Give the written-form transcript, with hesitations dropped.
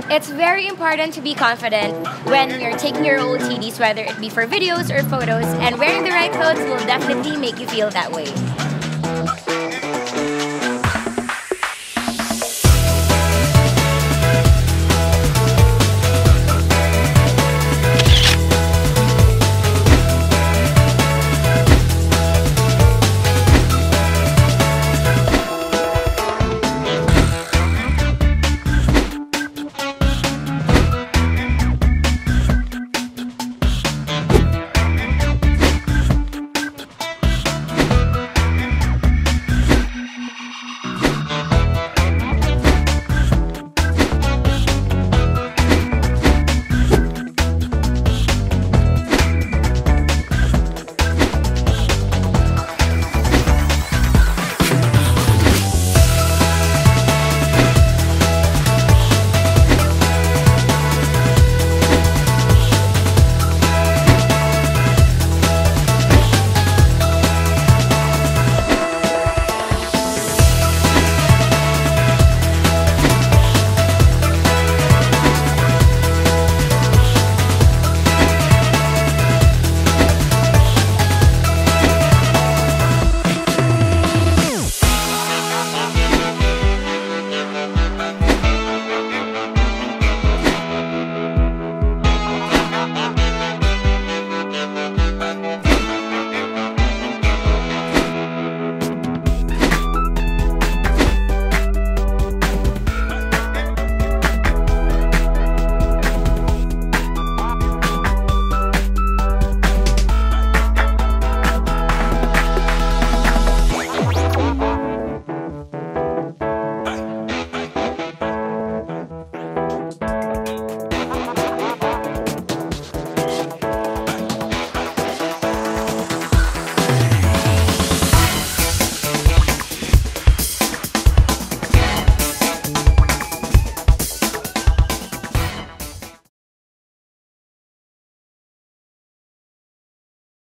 It's very important to be confident when you're taking your OOTDs, whether it be for videos or photos, and wearing the right clothes will definitely make you feel that way.